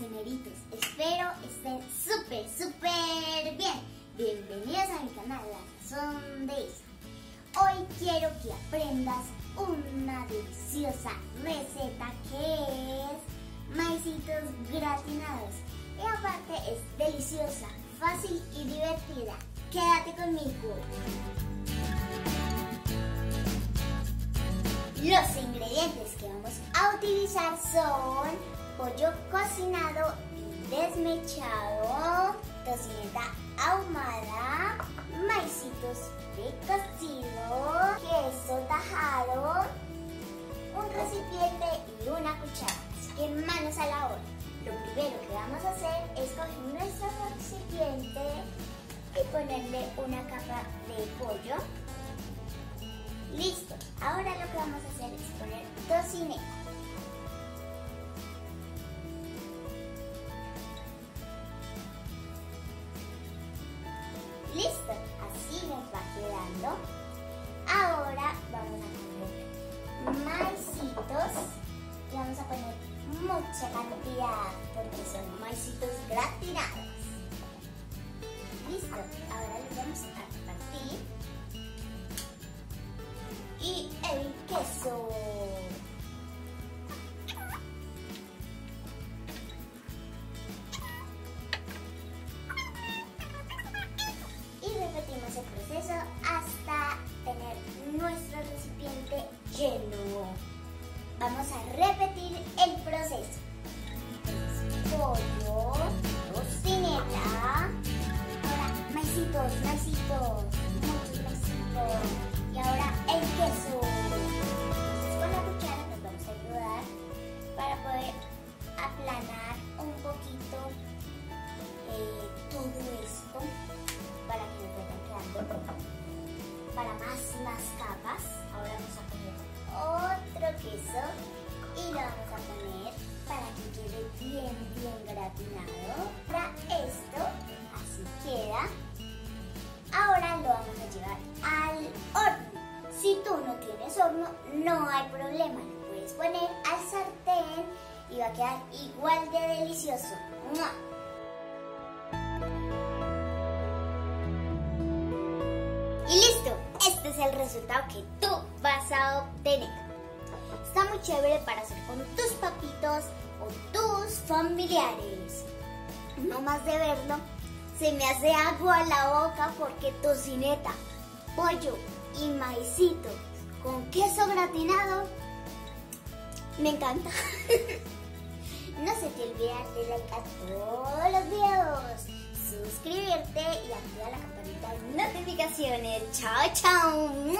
cocineritos, espero estén súper bien. Bienvenidos a mi canal La Sazón de Isa. Hoy quiero que aprendas una deliciosa receta que es maicitos gratinados. Y aparte es deliciosa, fácil y divertida. Quédate conmigo. Los ingredientes que vamos a utilizar son pollo cocinado y desmechado, tocineta ahumada, maicitos precocidos, queso tajado, un recipiente y una cuchara. Así que manos a la obra. Lo primero que vamos a hacer es coger nuestro recipiente y ponerle una capa de pollo. Listo, ahora lo que vamos a hacer es poner tocineta. Listo, así nos va quedando. Ahora vamos a poner maicitos y vamos a poner mucha cantidad porque son maicitos gratinados. Listo, ahora los vamos a repartir. Y el queso. Y repetimos el proceso hasta tener nuestro recipiente lleno. Vamos a repetir el proceso. Pollo, tocineta, ahora maicitos, muchos maicitos. Y ahora el queso. Entonces con la cuchara nos vamos a ayudar para poder aplanar un poquito todo esto para que nos vayan quedando para más capas. Ahora vamos a poner otro queso y lo vamos a poner para que quede bien gratinado. Para esto, así queda. Ahora lo vamos a llevar al horno. Si tú no tienes horno, no hay problema. Lo puedes poner al sartén y va a quedar igual de delicioso. ¡Mua! Y listo, este es el resultado que tú vas a obtener. Está muy chévere para hacer con tus papitos o tus familiares. No más de verlo, se me hace agua a la boca porque tocineta, pollo y maicito con queso gratinado me encanta. No se te olvide darle like a todos los videos, suscribirte y activar la campanita de notificaciones. Chao, chao.